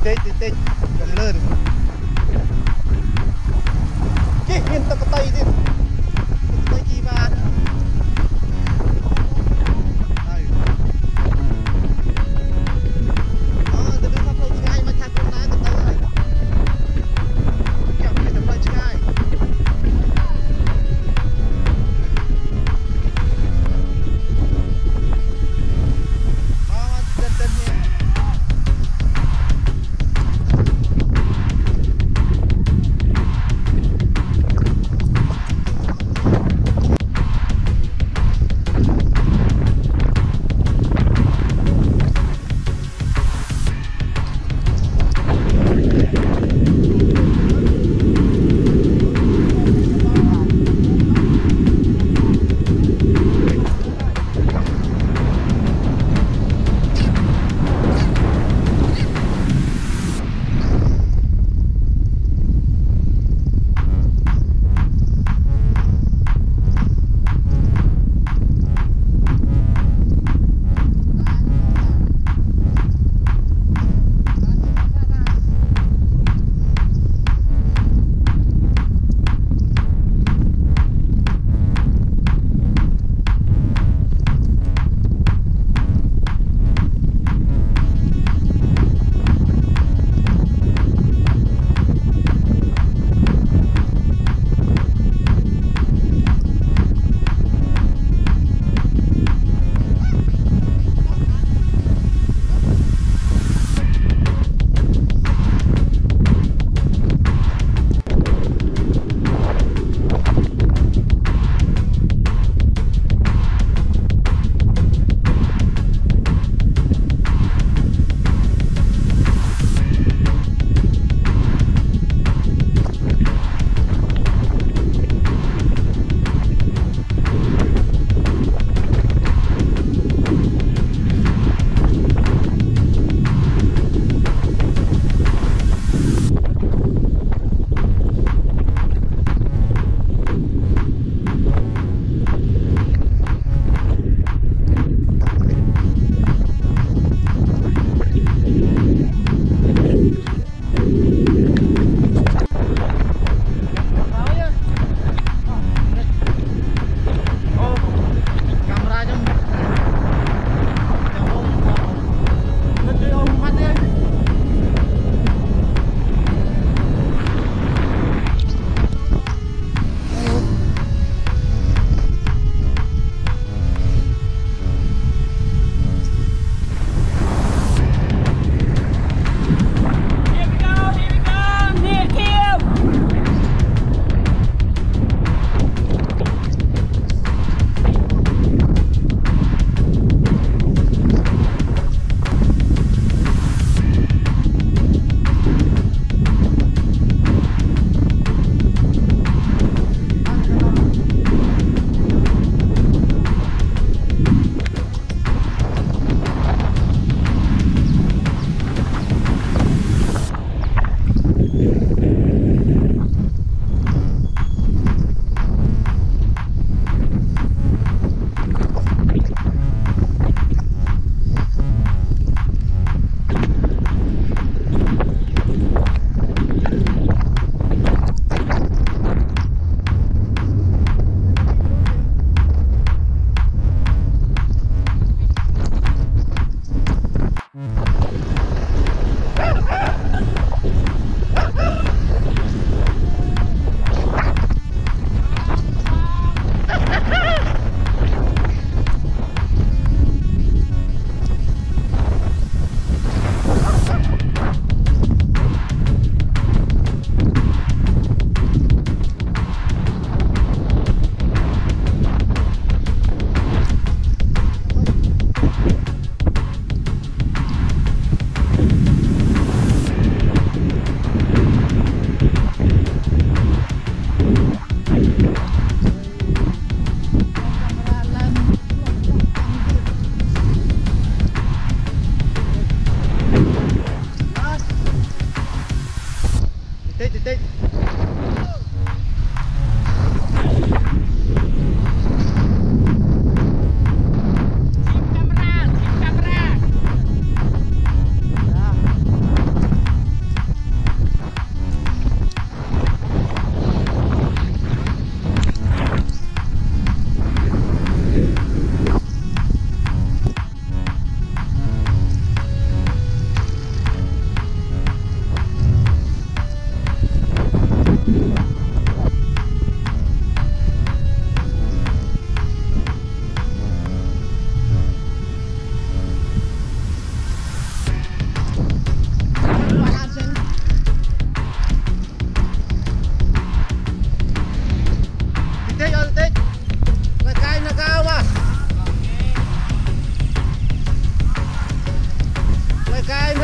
tích cầm lên cái miền tây tây đi tây chi ba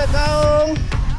không?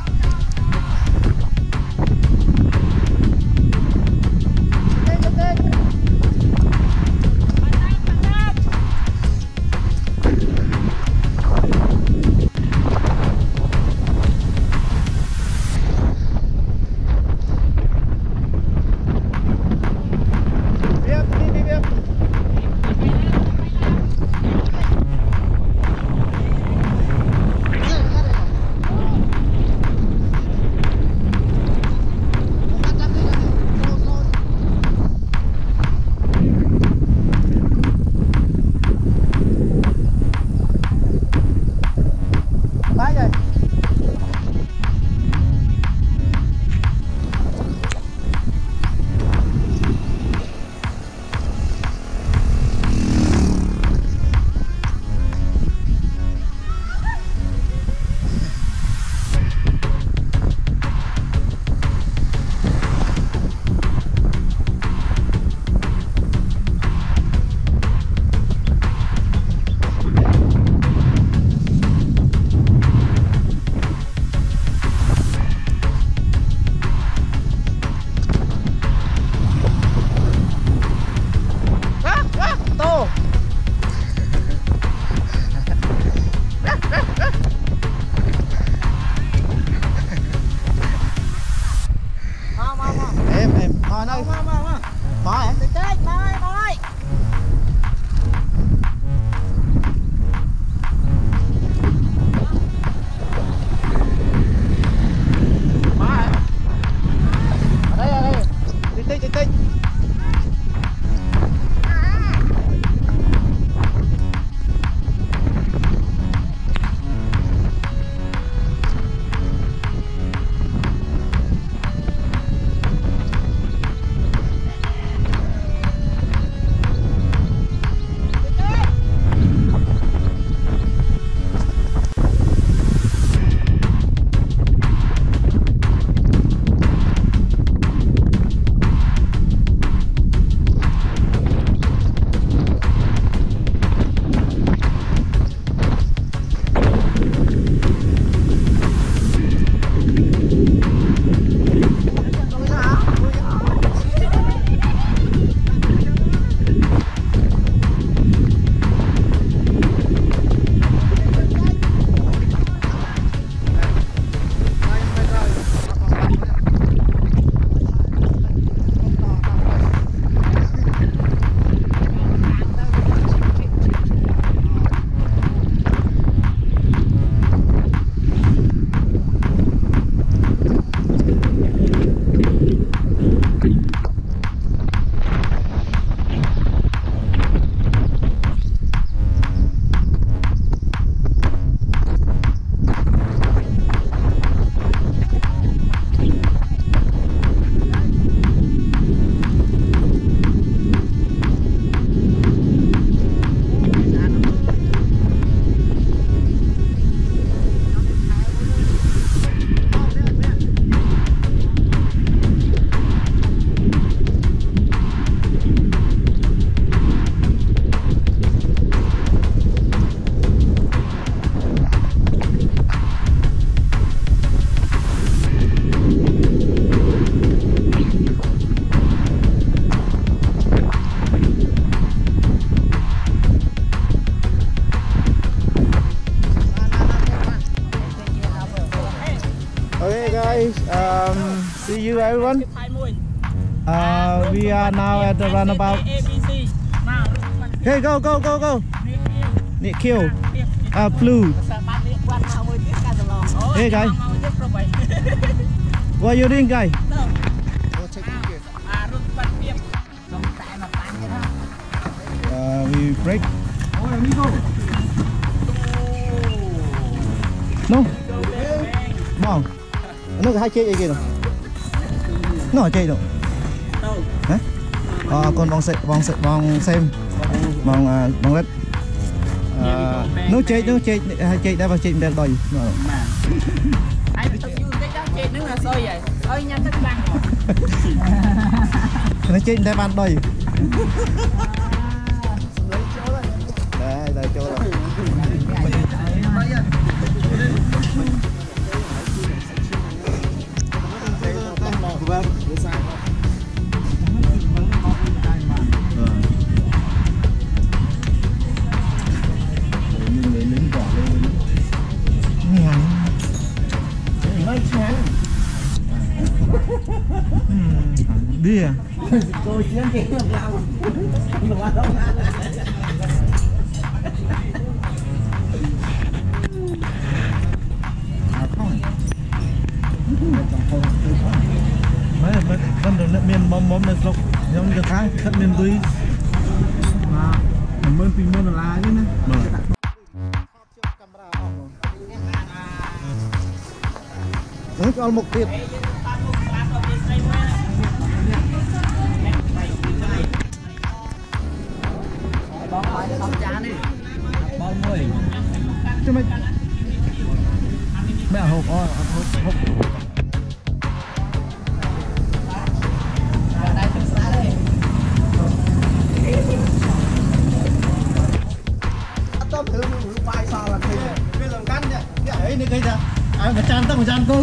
See you everyone. We are now at the runabout. Hey, go. Nick kill. Blue. Hey guys. What are you doing, guys? We break. No. Wow. Nó hai chơi gì kìa. Nó chơi đâu. Hả? Con bong xem. Bong lết. Nó chơi đã vào chơi đèn đòi. Ai tự nhiên cái đó chơi nó là sôi vậy. Ơi nhanh thức băng. Nó chơi đèn ban đòi. Đây chỗ rồi. đi à Cô chiến kia lâu. mấy con đường miền mom này sọc giống như tháng khất miền tuy mà mơn pin mơn là chứ nè nó còn một tiệt Bóng chán đi. Bóng mùi. chứ mày mẹ hộp hộp mà chan tao mà chan cô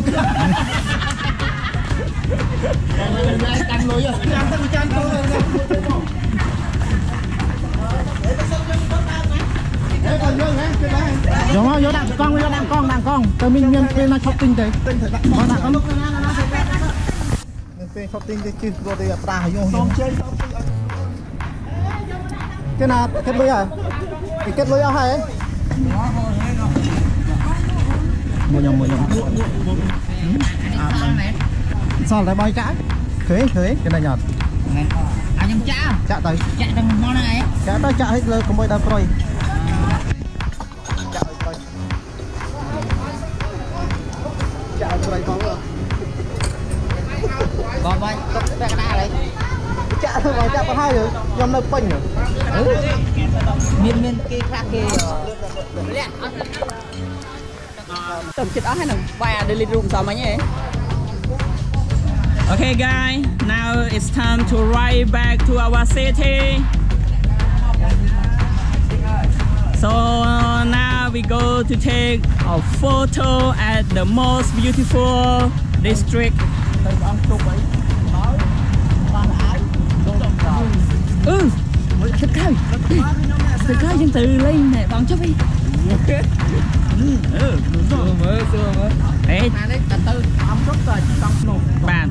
chan lối rồi chan tao mà chan cô rồi vô đặng con tao mình bên nó shopping đấy con đặng con lúc bên shopping cái chứ rồi thì ta vô cái nào kết lối à cái kết lối ao hay ấy mua nhầm sao lại bay trái khế cái này nhọt Anh em chạ tới chạy đằng món này chạ tới chạ hết lời không bay đâu rồi chạ rồi còn bay tốc cái này đấy chạ thôi mà chạ có hai rồi nhom nó pin rồi miên kia khác kia tầm chết đó hay là vài đi lên room sao mà nhỉ? Okay guys, now it's time to ride back to our city. So now we go to take a photo at the most beautiful district. Thực ra dân từ lên nè, bằng chấp đi. Đấy, bạn.